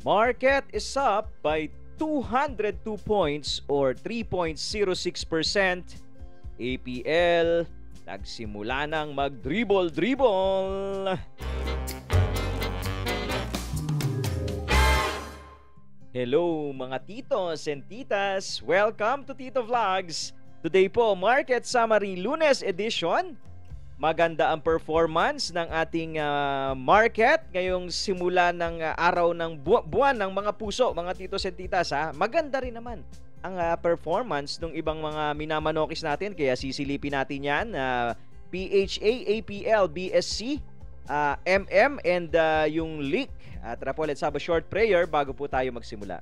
Market is up by 202 points or 3.06%. APL nagsimula nang mag-dribble-dribble. Hello mga titos and titas, welcome to Tito Vlogs. Today po, Market Summary Lunes Edition. Maganda ang performance ng ating market ngayong simula ng araw ng buwan ng mga puso, mga titos and titas. Maganda rin naman ang performance ng ibang mga minamanokis natin, kaya sisilipin natin yan. PHA, APL, BSC, MM, and yung Lihc. Tara po, let's have a short prayer bago po tayo magsimula.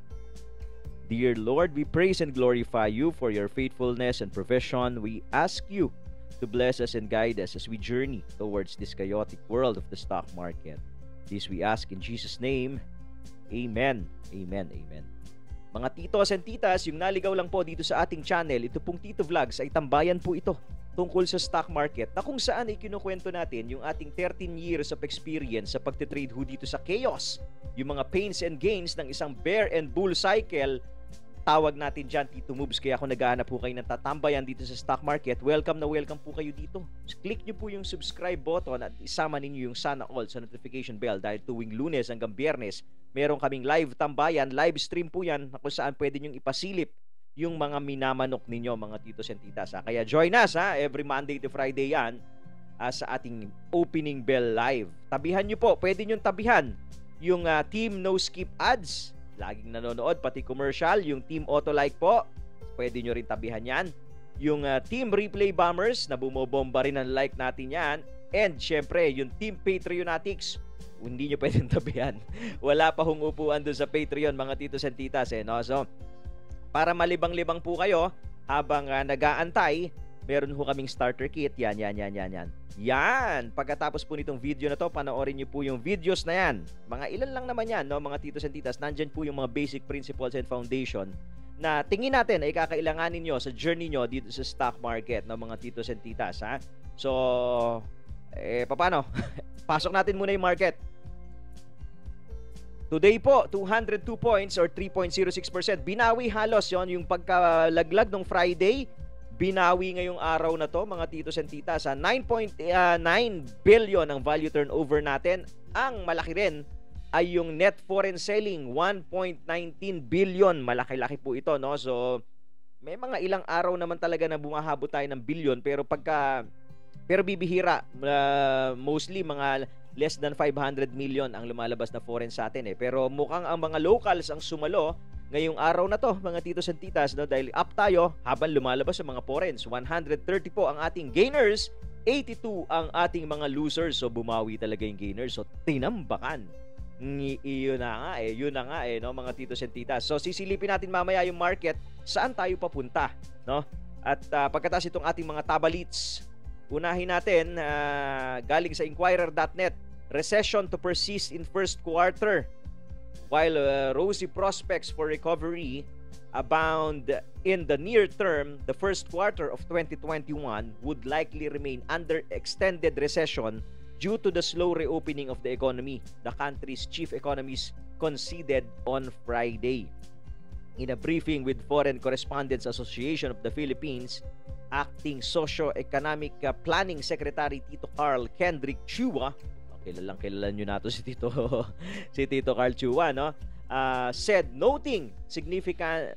Dear Lord, we praise and glorify you for your faithfulness and provision. We ask you to bless us and guide us as we journey towards this chaotic world of the stock market. This we ask in Jesus' name. Amen. Amen. Amen. Mga titos and titas, yung naligaw lang po dito sa ating channel, ito pong Tito Vlogs ay tambayan po ito tungkol sa stock market na kung saan ay kinukwento natin yung ating 13 years of experience sa pagtitrade ho dito sa chaos. Yung mga pains and gains ng isang bear and bull cycle, tawag natin dyan Tito Moves. Kaya kung naghahanap po kayo ng tatambayan dito sa stock market, welcome na welcome po kayo dito. Click nyo po yung subscribe button at isama ninyo yung sana all sa notification bell dahil tuwing Lunes hanggang Biyernes, meron kaming live tambayan, live stream po yan na kung saan pwede nyong ipasilip yung mga minamanok ninyo, mga titos and titas. Kaya join us every Monday to Friday yan sa ating opening bell live. Tabihan nyo po, pwede nyong tabihan yung Team No Skip Ads, laging nanonood, pati commercial, yung Team Auto Like po, pwede nyo rin tabihan yan. Yung Team Replay Bombers na bumobomba rin ang like natin yan. And syempre, yung Team Patreonatics, hindi nyo pwedeng tabihan. Wala pa hong upuan doon sa Patreon, mga titos and titas. No? So, para malibang-libang po kayo habang nag-aantay, meron ho kaming starter kit. Yan. Pagkatapos po nitong video na to, panoorin nyo po yung videos na yan. Mga ilan lang naman yan, no, mga titos and titas. Nandyan po yung mga basic principles and foundation na tingin natin ay kakailanganin nyo sa journey nyo dito sa stock market, no, mga titos and titas. So, paano? Pasok natin muna yung market. Today po, 202 points or 3.06%. Binawi halos yon yung pagkalaglag ng Friday. Binawi ngayong araw na to, mga titos and titas. 9.9 billion ang value turnover natin. Ang malaki rin ay yung net foreign selling, 1.19 billion. Malaki-laki po ito, no? So, may mga ilang araw naman talaga na bumahabot tayo ng billion, pero bibihira. Mostly mga less than 500 million ang lumalabas na foreign sa atin. Pero mukhang ang mga locals ang sumalo ngayong araw na to, mga titos and titas, no? Dahil up tayo habang lumalabas ang mga foreigns. 130 po ang ating gainers, 82 ang ating mga losers. So bumawi talaga yung gainers. So tinambakan. Yun na nga no, mga titos and titas. So sisilipin natin mamaya yung market, saan tayo papunta, no? At pagkatapos itong ating mga tabalits, unahin natin, galing sa Inquirer.net, recession to persist in first quarter. While rosy prospects for recovery abound in the near term, the first quarter of 2021 would likely remain under extended recession due to the slow reopening of the economy, the country's chief economist conceded on Friday. In a briefing with Foreign Correspondents Association of the Philippines, Acting Socio-Economic Planning Secretary Tito Carl Kendrick Chua, kilala nyo na to si Tito Carl Chua, no? Said nothing significant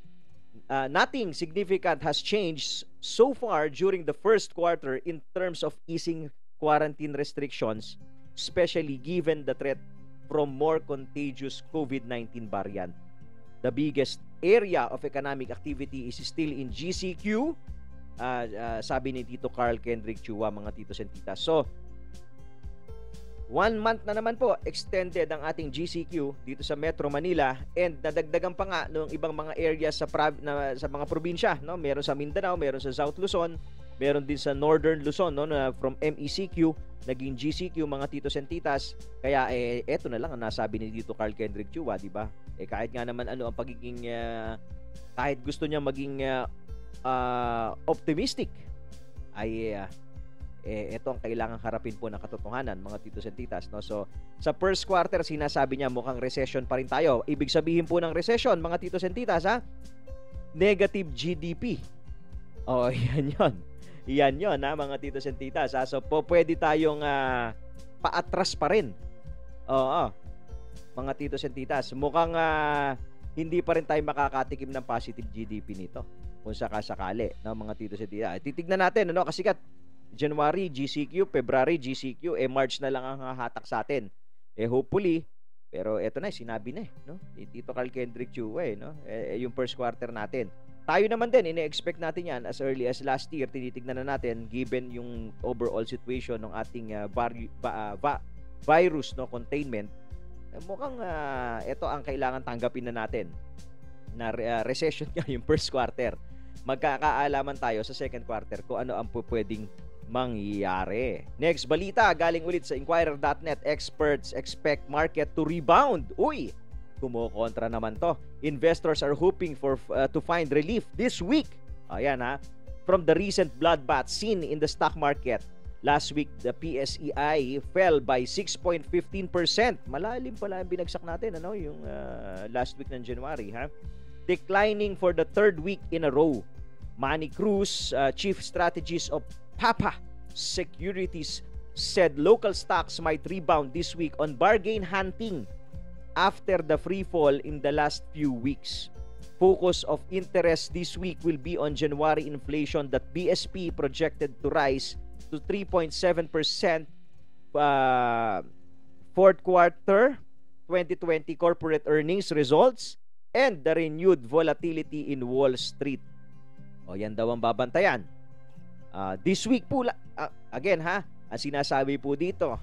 has changed so far during the first quarter in terms of easing quarantine restrictions, especially given the threat from more contagious COVID-19 variant. The biggest area of economic activity is still in GCQ, sabi ni Tito Carl Kendrick Chua, mga titos and titas. So, 1 month na naman po extended ang ating GCQ dito sa Metro Manila, and nadagdagan pa nga ng ibang mga areas sa mga probinsya, no? Meron sa Mindanao, meron sa South Luzon, meron din sa Northern Luzon, no, na from MECQ naging GCQ, mga titos and titas. Kaya eto na lang ang nasabi ni Tito Carl Kendrick Chua, di ba? Kahit nga naman ano ang pagiging kahit gusto niya maging optimistic, ay ito ang kailangang harapin po ng katotohanan, mga titos and titas, no? So, sa first quarter, sinasabi niya mukhang recession pa rin tayo. Ibig sabihin po ng recession, mga titos and titas, negative GDP. Yan yon. Yan yon, mga titos and titas. So, pwede tayong paatras pa rin. Mga titos and titas. Mukhang hindi pa rin tayo makakatikim ng positive GDP nito. Kung sakasakali, mga titos and titas. Titignan natin, kasi January, GCQ, February, GCQ, March na lang ang hahatak sa atin. Hopefully, pero eto na, sinabi na no? Tito Carl Kendrick Chua, no? Yung first quarter natin. Tayo naman din, ine-expect natin yan as early as last year. Tinitignan na natin, given yung overall situation ng ating virus, no, containment. Mukhang ito ang kailangan tanggapin na natin na recession nga yung first quarter. Magkakaalaman tayo sa second quarter kung ano ang pwedeng mangyayari. Next balita, galing ulit sa Inquirer.net. Experts expect market to rebound. Uy, kumukontra naman to. Investors are hoping to find relief this week. Ayan from the recent bloodbath seen in the stock market. Last week, the PSE fell by 6.15%. Malalim pala ang binagsak natin, yung last week ng January, declining for the third week in a row. Manny Cruz, chief strategist of Papa Securities, said local stocks might rebound this week on bargain hunting after the free fall in the last few weeks. Focus of interest this week will be on January inflation that BSP projected to rise to 3.7% fourth quarter 2020 corporate earnings results and the renewed volatility in Wall Street. Yan daw ang babantayan. This week po, again ang sinasabi po dito,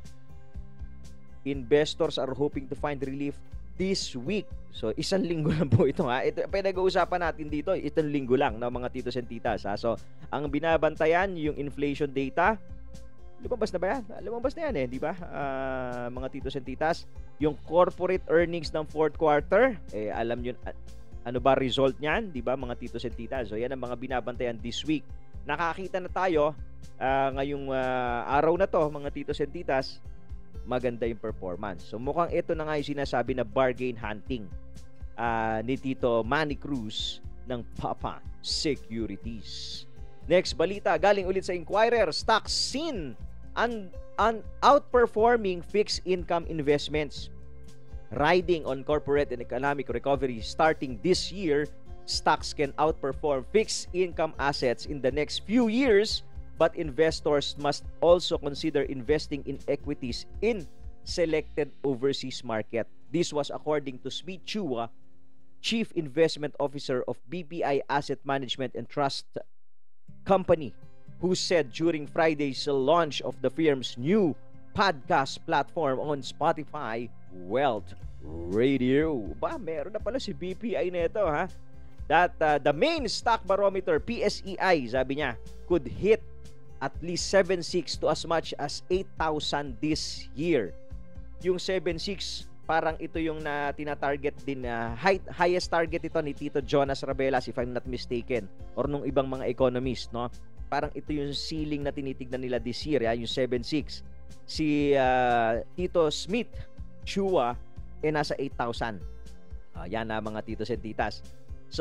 investors are hoping to find relief this week. So, isang linggo lang po ito, Ito, pinag-uusapan natin dito, itong linggo lang, mga titos and titas, So, ang binabantayan, yung inflation data, lumabas na ba yan? Lumabas na yan di ba? Mga titos and titas, yung corporate earnings ng fourth quarter, alam nyo, ano ba result niyan, di ba, mga titos and titas? So, yan ang mga binabantayan this week. Nakakita na tayo ngayong araw na to, mga titos and titas, maganda yung performance. So mukhang ito na nga yung sinasabi na bargain hunting ni Tito Manny Cruz ng Papa Securities. Next balita, galing ulit sa Inquirer. Stocks seen outperforming fixed income investments. Riding on corporate and economic recovery starting this year, stocks can outperform fixed income assets in the next few years, but investors must also consider investing in equities in selected overseas market. This was according to Smith Chua, Chief Investment Officer of BPI Asset Management and Trust Company, who said during Friday's launch of the firm's new podcast platform on Spotify, Wealth Radio. Meron na pala si BPI nito, that the main stock barometer, PSEI, sabi niya, could hit at least 7.6 to as much as 8,000 this year. Yung 7.6, parang ito yung tina-target din, highest target ito ni Tito Jonas Rabelas, if I'm not mistaken, or nung ibang mga economist, no? Parang ito yung ceiling na tinitignan nila this year, yung 7.6. Si Tito Smith Chua, nasa 8,000. Yan mga titos and titas. So,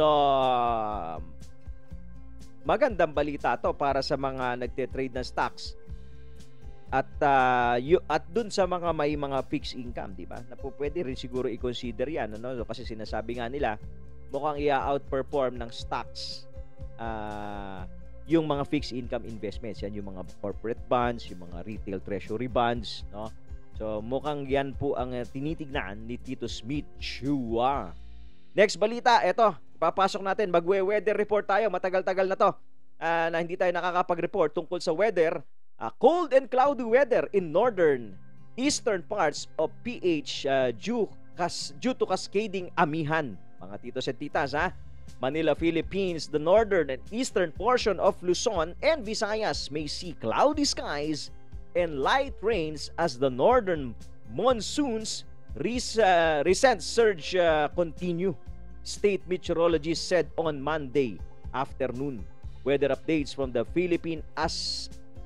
magandang balita to para sa mga nagte-trade ng stocks. At dun sa mga may mga fixed income, di ba? Na po pwede rin siguro i-consider yan, kasi sinasabi nga nila, mukhang i-outperform ng stocks yung mga fixed income investments. Yan yung mga corporate bonds, yung mga retail treasury bonds, no? So, mukhang yan po ang tinitignan ni Tito Smith Chua. Next balita, eto, papasok natin, magwe-weather report tayo, matagal-tagal na to na hindi tayo nakakapag-report tungkol sa weather. Cold and cloudy weather in northern, eastern parts of PH due to cascading amihan. Mga titos and titas, Manila, Philippines, the northern and eastern portion of Luzon and Visayas may see cloudy skies and light rains as the northern monsoons recent surge continue, state meteorologists said on Monday afternoon. Weather updates from the Philippine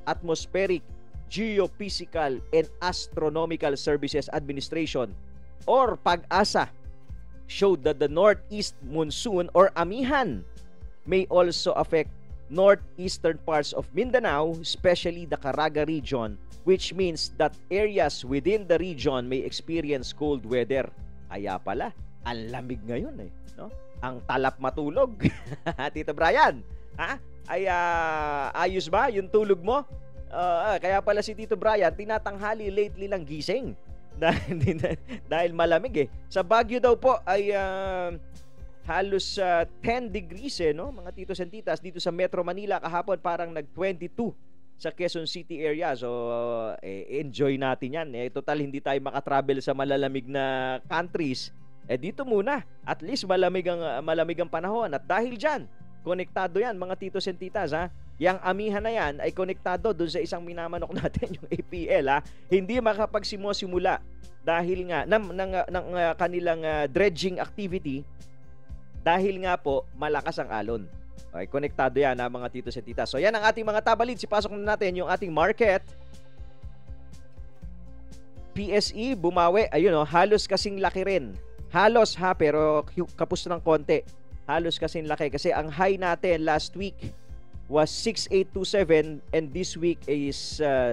Atmospheric, Geophysical, and Astronomical Services Administration or PAG-ASA showed that the northeast monsoon or amihan may also affect northeastern parts of Mindanao, especially the Caraga region, which means that areas within the region may experience cold weather. Kaya pala, ang lamig ngayon no? Ang talap matulog. Tito Brian, ha? Ay ayos ba yung tulog mo? Kaya pala si Tito Brian tinatanghali lately lang gising dahil malamig Sa Baguio daw po ay halos 10 degrees no, mga titos and titas. Dito sa Metro Manila kahapon parang nag-22 sa Quezon City area. So enjoy natin yan. Total hindi tayo makatravel sa malalamig na countries. Dito muna, at least malamig ang panahon. At dahil dyan, konektado yan mga titos and titas ha. Yang amihan na yan ay konektado dun sa isang minamanok natin, yung APL ha. Hindi makapagsimula dahil nga ng kanilang dredging activity dahil nga po malakas ang alon. Okay, konektado yan mga titos and titas. So yan ang ating mga tabalid. Sipasok na natin yung ating market. PSE bumawi, ayun halos kasing laki rin. Halos pero kapos ng konti. Halos kasing laki kasi ang high natin last week was 6827 and this week is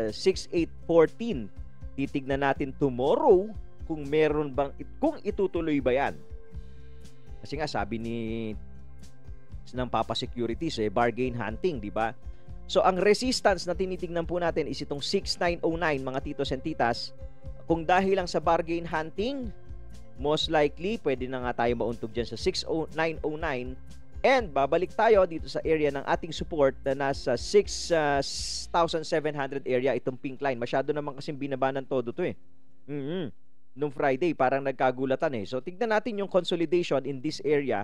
6814. Titignan natin tomorrow kung meron bang kung itutuloy ba yan. Kasi nga sabi ng Papa Securities bargain hunting, di ba? So ang resistance na tinitingnan po natin is itong 6909 mga titos and titas. Kung dahil lang sa bargain hunting, most likely pwede na nga tayo mauntog dyan sa 6909. And babalik tayo dito sa area ng ating support na nasa 6,700 area, itong pink line. Masyado naman kasing binaba ng todo to Nung Friday parang nagkagulatan So tignan natin yung consolidation in this area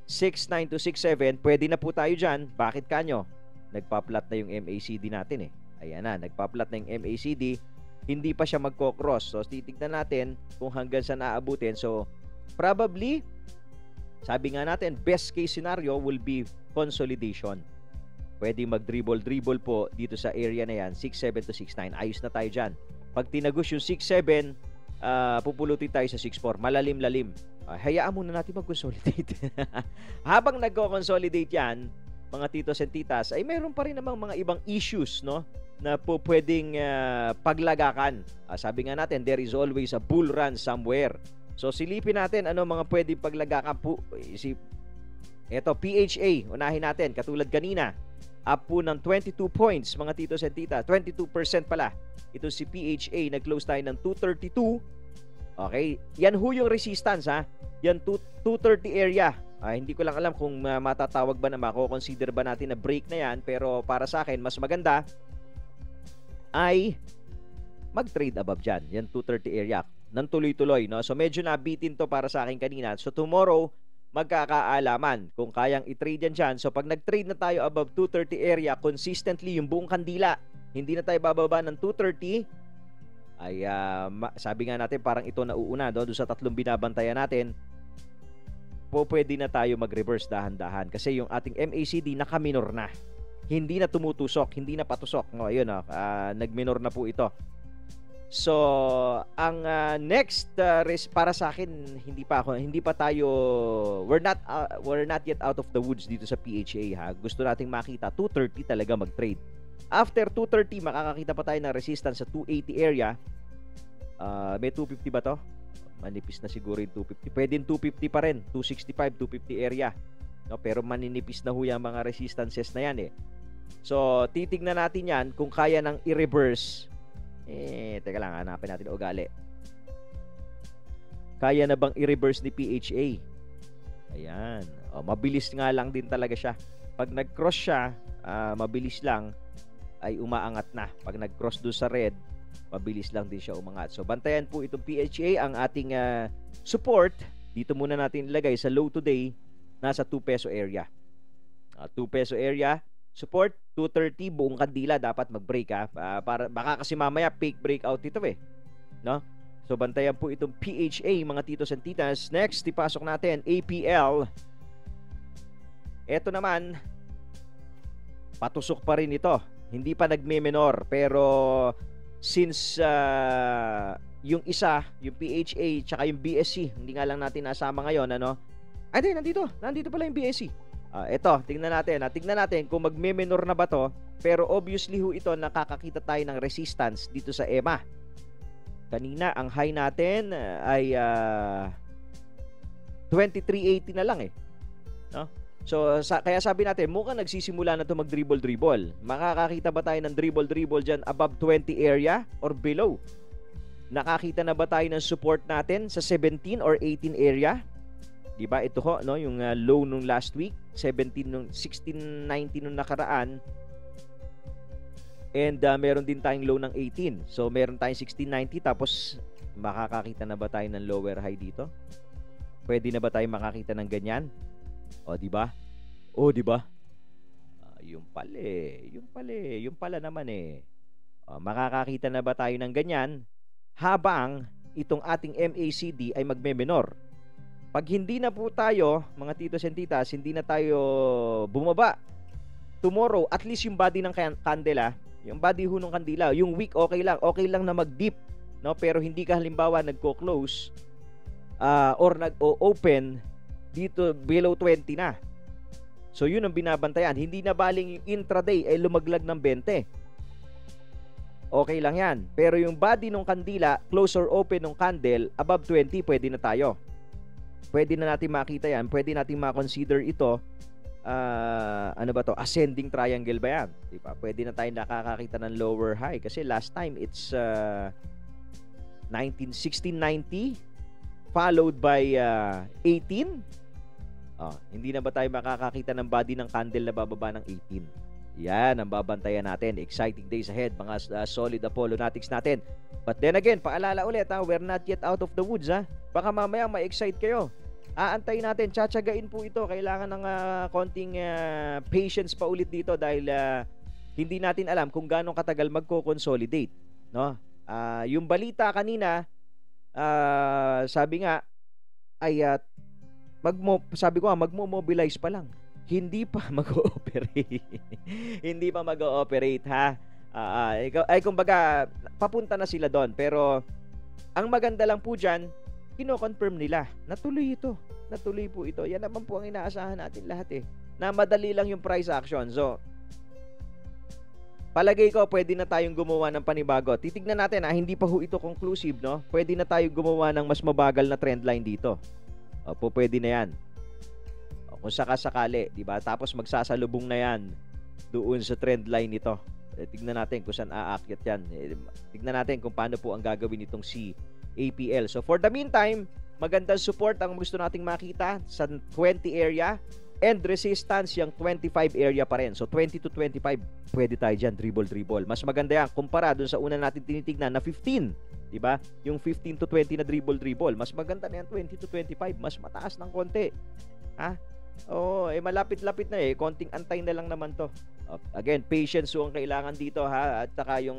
69267. Pwede na po tayo dyan. Bakit kanyo? Nagpa-flat na yung MACD natin Ayan na, nagpa-flat na yung MACD. Hindi pa siya magko-cross. So titignan natin kung hanggang saan aabutin. So probably, sabi nga natin, best case scenario will be consolidation. Pwede mag-dribble po dito sa area na yan, 6.7 to 6.9. Ayos na tayo dyan. Pag tinagos yung 6.7, pupulutin tayo sa 6.4. Malalim-lalim. Hayaan muna natin mag-consolidate. Habang nagko-consolidate yan, mga titos and titas, ay meron pa rin namang mga ibang issues, no? Na po pwedeng paglagakan. Sabi nga natin, there is always a bull run somewhere. So silipin natin ano mga pwedeng paglagakan po. Ito, PHA, unahin natin. Katulad kanina, up po ng 22 points mga titos and tita. 22% pala. Ito si PHA, nag-close tayo ng 232. Okay, yan ho yung resistance ha. Yan 230 area. Hindi ko lang alam kung matatawag ba na mako-consider ba natin na break na yan, pero para sa akin mas maganda ay mag-trade above dyan. Yan 230 area. Nang tuloy-tuloy, no? So medyo nabitin to para sa akin kanina. So tomorrow magkakaalaman kung kayang i-trade yan dyan. So pag nag-trade na tayo above 230 area consistently yung buong kandila, hindi na tayo bababa ng 230, ay sabi nga natin parang ito nauuna doon sa tatlong binabantayan natin. Pwede na tayo mag-reverse dahan-dahan kasi yung ating MACD naka-minor na. Hindi na tumutusok, hindi na patusok. No, ayun nag-minor na po ito. So, ang next para sa akin hindi pa tayo we're not yet out of the woods dito sa PHA ha. Gusto nating makita 230 talaga mag-trade. After 230 makakakita pa tayo ng resistance sa 280 area. May 250 ba to? Manipis na siguro yung 250. Pwedeng 250 pa rin, 265, 250 area. No, pero maninipis na ho yung mga resistances na yan So, titignan natin yan kung kaya nang i-reverse. Teka lang, hanapin natin ugali. Kaya na bang i-reverse ni PHA? Ayan. Mabilis nga lang din talaga siya. Pag nag-cross siya, mabilis lang, ay umaangat na. Pag nag-cross doon sa red, mabilis lang din siya umangat. So, bantayan po itong PHA. Ang ating support, dito muna natin ilagay sa low today, nasa 2 peso area. 2 peso area. Support, 230, buong kandila dapat mag-break para baka kasi mamaya fake breakout ito no? So bantayan po itong PHA mga titos and titas. Next, ipasok natin APL. Ito naman patusok pa rin ito. Hindi pa nagme-menor. Pero since yung isa, yung PHA, tsaka yung BSC, hindi nga lang natin nasama ngayon, ano? Ay, hindi, nandito pala yung BSC. Ito, tingnan natin. Tingnan natin kung magme-menor na ba to. Pero obviously ho ito, nakakakita tayo ng resistance dito sa EMA. Kanina, ang high natin ay 2380 na lang eh. No? So, kaya sabi natin, mukhang nagsisimula na ito mag-dribble-dribble. Makakakita ba tayo ng dribble-dribble dyan above 20 area or below? Nakakita na ba tayo ng support natin sa 17 or 18 area? Diba? Ito ho, no? Yung low nung last week, 1690 nung nakaraan. And meron din tayong low ng 18. So, meron tayong 1690. Tapos, makakakita na ba tayo ng lower high dito? Pwede na ba tayo makakita ng ganyan? O, di ba? O, di ba? Yung pala naman eh. Makakakita na ba tayo ng ganyan habang itong ating MACD ay magme-menor? Pag hindi na po tayo, mga titos and titas, hindi na tayo bumaba tomorrow, at least yung body ng candela, yung body ho ng kandila, yung week okay lang na mag-dip, no? Pero hindi ka halimbawa nagko-close or nag-open dito below 20 na. So yun ang binabantayan. Hindi na baling yung intraday ay lumaglag ng 20. Okay lang yan. Pero yung body ng kandila, close or open ng candle, above 20, pwede na tayo. Pwede na natin makita yan. Pwede natin ma-consider ito. Ano ba to? Ascending triangle ba yan? Diba? Pwede na tayo nakakakita ng lower high. Kasi last time, it's 1690 followed by 18. Hindi na ba tayo makakakita ng body ng candle na bababa ng 18? Yan ang babantayan natin. Exciting days ahead, mga solid Apollonatics natin. But then again, paalala ulit, we're not yet out of the woods. Baka mamaya ma-excite kayo. Aantayin natin, tsatsagain po ito. Kailangan ng konting patience pa ulit dito dahil hindi natin alam kung gaano katagal magko-consolidate, no? Yung balita kanina, sabi nga ay sabi ko magmo-mobilize pa lang. Hindi pa mag-ooperate. Hindi pa mag-ooperate, ha? Ay kumbaga papunta na sila doon. Pero ang maganda lang po diyan, kino-confirm nila natuloy ito. Natuloy po ito. Yan naman po ang inaasahan natin lahat eh. Na madali lang yung price action. So, palagay ko pwede na tayong gumawa ng panibago. Titignan natin hindi pa ho ito conclusive, no? Pwede na tayong gumawa ng mas mabagal na trendline dito. Opo, pwede na yan. Kung sakasakali, di ba? Tapos magsasalubong na yan doon sa trendline nito. Tignan natin kung saan aakyat yan. Tignan natin kung paano po ang gagawin itong si APL. So for the meantime, magandang support ang gusto nating makita sa 20 area and resistance yung 25 area pa rin. So 20 to 25, pwede tayo dyan dribble. Mas maganda yan kumpara dun sa una natin tinitignan na 15. Diba? Yung 15 to 20 na dribble. Mas maganda na yan 20 to 25. Mas mataas ng konti. Malapit-lapit na eh. Konting antay na lang naman to. Again, patience ang kailangan dito, ha? At saka yung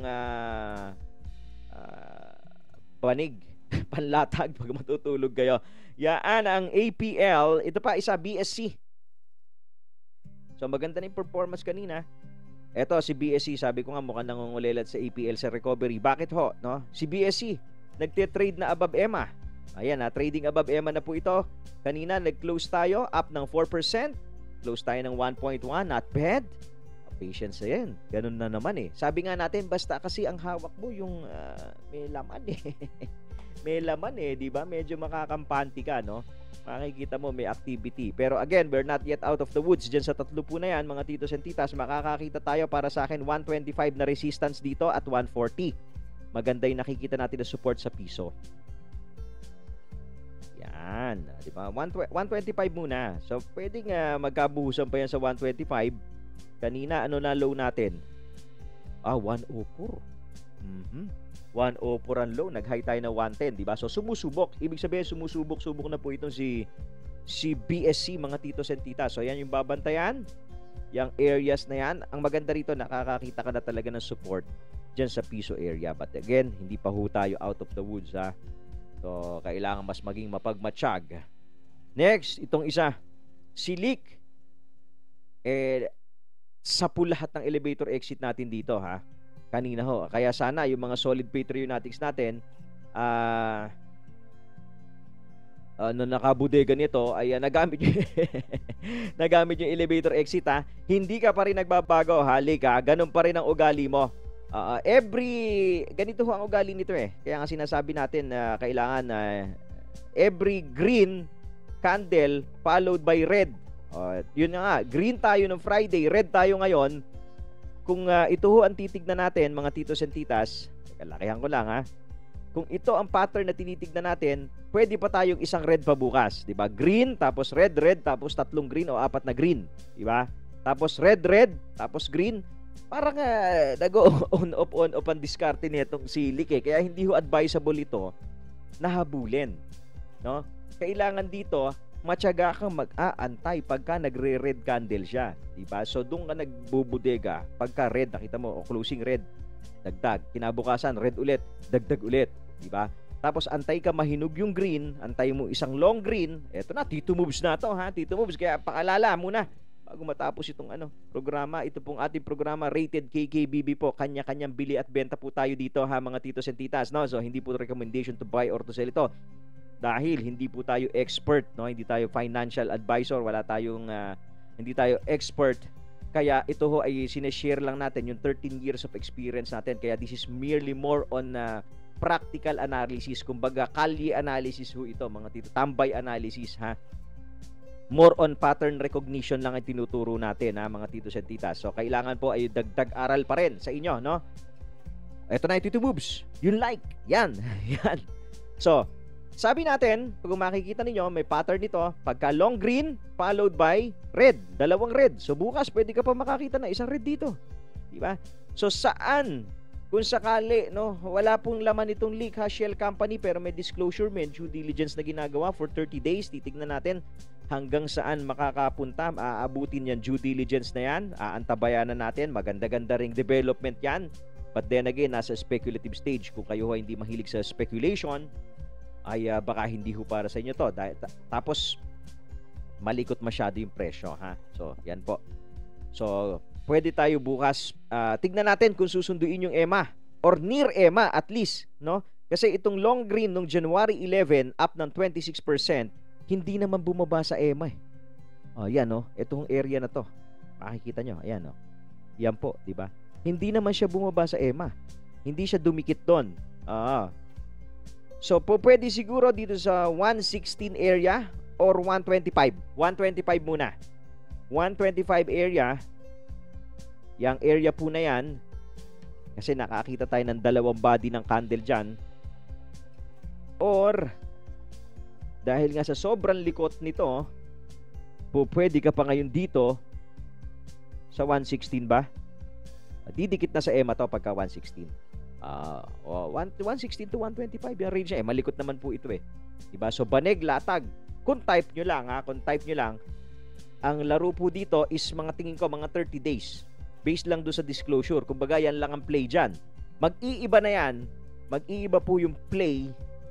panig, panlatag pag matutulog kayo. Yan ang APL. Ito pa, isa BSC. So maganda na yung performance kanina. Eto si BSC, sabi ko nga mukhang nangungulilat sa APL sa recovery. Bakit ho? No? Si BSC nagte-trade na above EMA. Ayan, trading above EMA na po ito. Kanina nag-close tayo up ng 4%. Close tayo ng 1.1, not bad. Patience yan. Ganun na naman eh. Sabi nga natin, basta kasi ang hawak mo yung may laman eh. May laman eh, di ba? Medyo makakampanti ka, no? Makikita mo may activity. Pero again, we're not yet out of the woods. Diyan sa tatlo po na yan, mga titos and titas, makakakita tayo para sa akin 125 na resistance dito at 140. Maganda yung nakikita natin na support sa piso. Yan. Di ba? 125 muna. So, pwedeng magkabuhusan pa yan sa 125. Kanina, ano na low natin? 104. 104 ang low. Nag-high tayo na 110, diba? So, sumusubok. Ibig sabihin, subok na po itong si BSC, mga titos and titas. So, yan yung babantayan. Yung areas na yan. Ang maganda rito, nakakakita ka na talaga ng support dyan sa piso area. But again, hindi pa ho tayo out of the woods, ha? So, kailangan mas maging sapu lahat ng elevator exit natin dito, ha. Kanina ho. Kaya sana yung mga solid patreonatics natin, nung nakabudega nito ay nagamit nagamit yung elevator exit, ha. Hindi ka pa rin nagbabago, halika, ganun pa rin ang ugali mo. Ganito ho ang ugali nito eh. Kaya nga sinasabi natin na kailangan every green candle followed by red. Yun nga, green tayo ng Friday, red tayo ngayon. Kung ito ho ang titignan natin, mga titos and titas, kalakihan ko lang, ha. Kung ito ang pattern na tinitignan natin, pwede pa tayong isang red pa bukas, 'di ba? Green, tapos red, red, tapos tatlong green o apat na green, 'di ba? Tapos red, red, tapos green. Parang nag-on off ang diskarte nitong si Lihc eh. Kaya hindi ho advisable ito na habulin, no? Kailangan dito matyaga kang mag-aantay pagka nagre-red candle siya, 'di ba? So doon ka nagbubudega pagka red, nakita mo, o closing red, dagdag, kinabukasan red ulit, dagdag ulit, 'di ba? Tapos antay ka mahinog yung green, antay mo isang long green. Eto na, Tito Moves na to, ha. Tito Moves, kaya paalala muna bago matapos itong programa. Ito pong ating programa, rated KKBB po. Kanya-kanyang bili at benta po tayo dito, ha, mga titos and titas, no? So hindi po recommendation to buy or to sell ito. Dahil hindi po tayo expert, no? Hindi tayo financial advisor, hindi tayo expert. Kaya ito ho ay sineshare lang natin yung 13 years of experience natin. Kaya this is merely more on practical analysis. Kumbaga, kalye analysis ho ito, mga tito. Tambay analysis, ha. More on pattern recognition lang ang tinuturo natin, ha, mga titos and titas. So, kailangan po ay dagdag aral pa rin sa inyo, no? Ito na yung Tito Moves. Yung like. Yan. Yan. So, sabi natin, kung makikita ninyo, may pattern nito. Pagka long green, followed by red. Dalawang red. So, bukas, pwede ka pa makakita na isang red dito. Diba? So, saan? Kung sakali, no, wala pong laman itong Lihc, shell company, pero may disclosure, may due diligence na ginagawa for 30 days. Titignan natin hanggang saan makakapunta. Aabutin yan, due diligence na yan. Aantabayanan natin. Maganda-ganda ring development yan. But then again, nasa speculative stage. Kung kayo hindi mahilig sa speculation, ay baka hindi ho para sa inyo to. Tapos malikot masyado yung presyo, ha. So, yan po. So, pwede tayo bukas tignan natin kung susunduin yung EMA or near EMA at least, no? Kasi itong long green nung January 11 up ng 26%, hindi naman bumaba sa EMA eh. Yan, no. Itong area na to. Makikita nyo, ayan, no. Yan po, di ba? Hindi naman siya bumaba sa EMA. Hindi siya dumikit doon. So, pwede siguro dito sa 116 area or 125. 125 muna. 125 area. Yang area po na yan, kasi nakakita tayo ng dalawang body ng candle dyan. Or, dahil nga sa sobrang likot nito, pwede ka pa ngayon dito sa 116 ba? Didikit na sa EMA to pagka 116. 116 to 125 yung range niya. Malikot naman po ito eh. Diba? So, baneg, latag. Kung type nyo lang, kung type nyo lang, ang laro po dito is mga tingin ko, mga 30 days. Based lang doon sa disclosure. Kumbaga, yan lang ang play dyan. Mag-iiba na yan. Mag-iiba po yung play.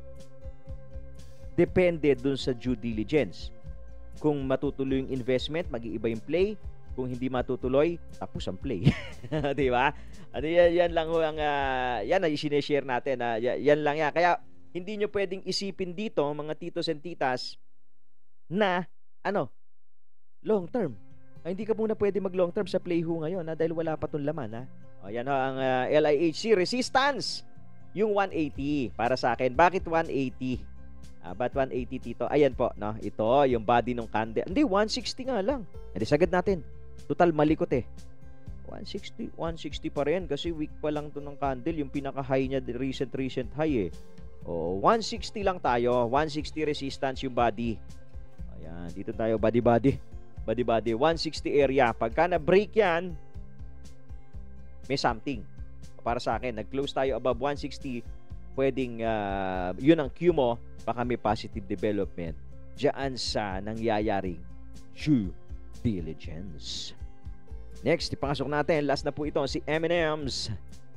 Depende doon sa due diligence. Kung matutuloy yung investment, mag-iiba yung play. Kung hindi matutuloy, tapos ang play. Di ba? Yan lang ang yan ang i-share natin. Yan lang yan. Kaya hindi nyo pwedeng isipin dito, mga titos and titas, na long term. Hindi ka muna pwede mag long term sa play ho ngayon dahil wala pa tong laman. Yan ang LIHC resistance. Yung 180 para sa akin. Bakit 180? Ba't 180, Tito? Ayan po, no? Ito, yung body ng candle. Hindi, 160 nga lang. Hindi, sagad natin. Total, malikot eh. 160 pa rin kasi weak pa lang to ng candle. Yung pinaka-high niya, recent high eh. 160 lang tayo. 160 resistance yung body. Ayan, dito tayo, body. 160 area. Pagka na-break yan, may something. Para sa akin, nag-close tayo above 160, pwedeng, yun ang cue mo, baka may positive development diyan sa nangyayaring due diligence. Next, ipasok natin. Last na po ito, si M&M's.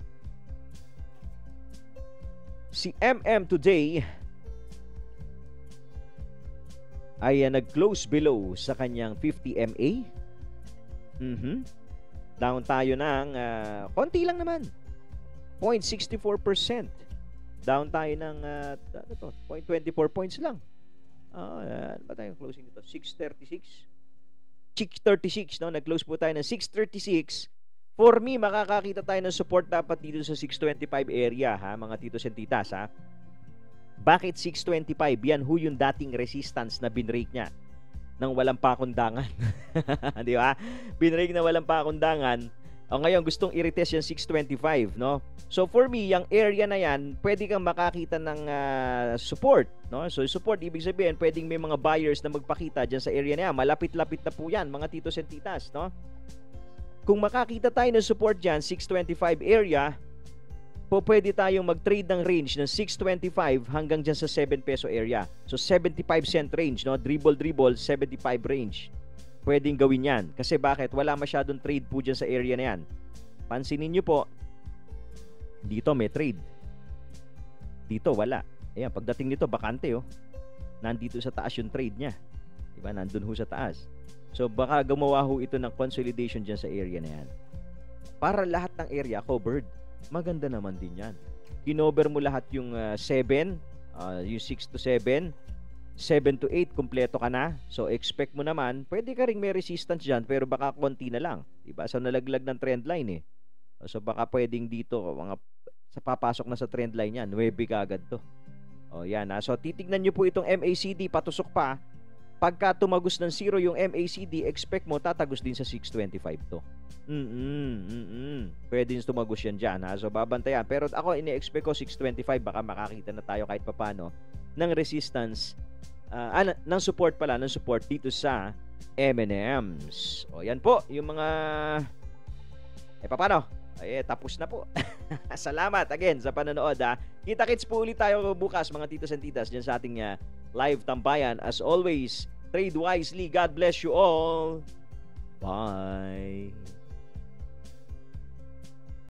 Si MM today ay nag-close below sa kanyang 50 MA. Down tayo ng konti lang naman. 0.64%. Down tayo ng 0.24 points lang. Ano ba tayong closing dito? 636. 636, no? Nag-close po tayo ng 636. For me, makakakita tayo ng support dapat dito sa 625 area, ha, mga titos and titas, ha. Bakit 625? Yan ho yung dating resistance na binrake niya ng walang pakundangan. Di ba? Binrake na walang pakundangan. Ngayon, gustong i-retest yung 625, no? So, for me, yung area na yan, pwede kang makakita ng support, no? So, support, ibig sabihin, pwedeng may mga buyers na magpakita dyan sa area na yan. Malapit-lapit na po yan, mga titos and titas, no? Kung makakita tayo ng support dyan, 625 area, pwede tayong mag-trade ng range ng 625 hanggang dyan sa 7 peso area. So, 75 cent range, no? Dribble, 75 range. Pwedeng gawin yan. Kasi bakit? Wala masyadong trade po dyan sa area na yan. Pansinin nyo po, dito may trade. Dito wala. Ayan, pagdating nito, bakante, oh. Nandito sa taas yung trade niya. Diba? Nandun ho sa taas. So, baka gumawa ho ito ng consolidation dyan sa area na yan. Para lahat ng area covered. Maganda naman din yan. Kinover mo lahat yung 7, yung 6 to 7, 7 to 8, kumpleto ka na. So, expect mo naman, pwede ka rin may resistance dyan, pero baka konti na lang. Diba? So, nalaglag ng trend line, eh. So, baka pwedeng dito, sa papasok na sa trend line yan, 9 ka agad to. Yan. So, titignan nyo po itong MACD, patusok pa. Pagka tumagos ng 0 yung MACD, expect mo, tatagos din sa 625 to. Pwede din tumagos yan dyan, ha? So, babantayan. Pero ako, ini-expect ko 625, baka makakita na tayo kahit papano ng resistance, ng support pala, ng support dito sa M&Ms. Yan po, yung mga paano? Tapos na po. Salamat again sa panonood, ha. Kita-kits po ulit tayo bukas, mga titos and titas, dyan sa ating live tambayan. As always, trade wisely. God bless you all.